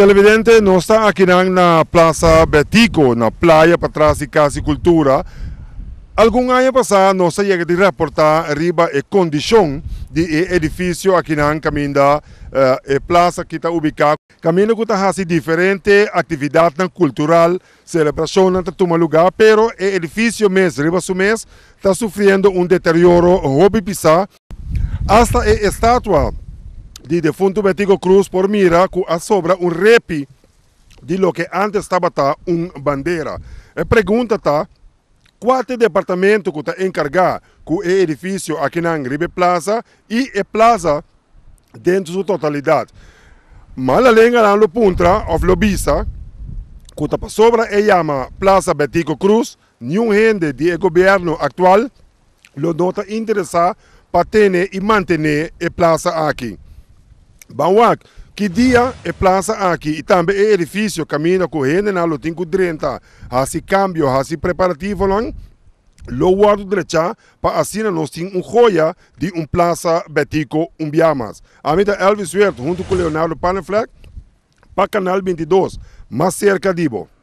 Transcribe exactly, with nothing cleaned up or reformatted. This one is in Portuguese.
Televidente, nós está aqui na, na Plaza Betico, na Praia para trás de Casa e Cultura. Algum ano passado, nós chegamos a reportar arriba a condição do edifício aqui na caminho da uh, Plaza que está ubicado. Caminho que está fazendo diferente atividade cultural, celebração não está tomando lugar, pero o edifício mesmo, arriba do mês, está sofrendo um deterioro hobby pisar. Hasta a estátua de defunto Betico Cruz por mira que a sobra um repi de lo que antes estava tá um bandeira. A pergunta tá, qual é o departamento que está encarregado com o edifício aqui na Ribe Plaza e a plaza dentro da sua totalidade? Mas além de lo puntra of lo bisa, que está sobra e chama Plaza Betico Cruz, nenhum gente do governo atual lo nota interessado para ter e manter a plaza aqui. Bom, que dia é plaza aqui e também o edifício caminha correndo na lotin com trinta, assim cambio, assim preparativo lá, lo guardo direito para assim nós temos um joia de um plaza Betico Umbiamas. A mim Elvis Huerto junto com Leonardo Panefleck para Canal vinte e dois, mais cerca de Ibo.